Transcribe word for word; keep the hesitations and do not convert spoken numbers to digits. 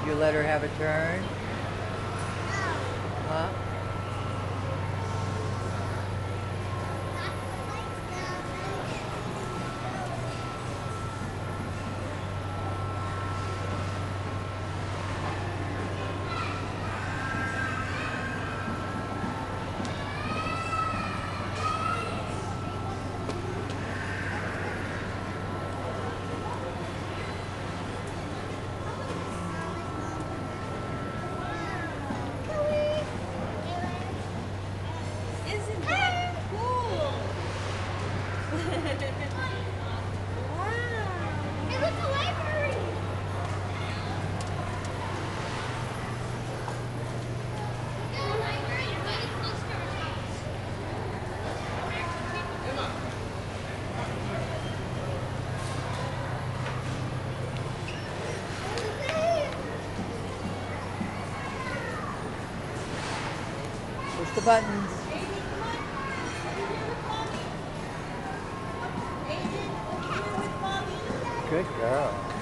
You let her have a turn? Huh? Isn't that cool? Wow. Hey, look, the library. The library, but it's close to our house. Push the buttons. Good girl.